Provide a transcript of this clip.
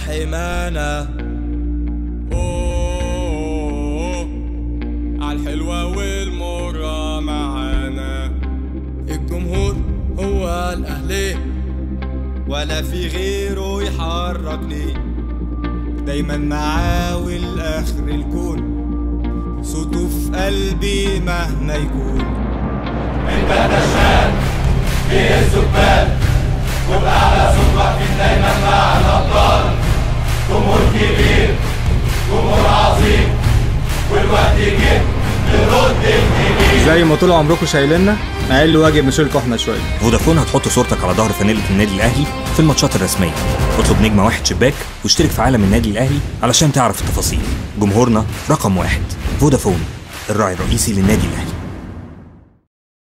حمانا. عالحلوة والمرة معانا. الجمهور هو الأهلي ولا في غيره يحركني، دايما معاه والآخر الكون، صوته في قلبي مهما يكون. انت النشال فيه الزبال، وبأعلى صوت واقفين دايما مع الأبطال. جمهور كبير، جمهور عظيم، والوقت جه نرد الجميل. زي ما طول عمركم شايليننا، اقل واجب نشيلكوا احنا شويه. فودافون هتحط صورتك على ظهر فانيلة النادي الاهلي في الماتشات الرسميه. اطلب نجمه 1 شباك واشترك في عالم النادي الاهلي علشان تعرف التفاصيل. جمهورنا رقم 1. فودافون، الراعي الرئيسي للنادي الاهلي.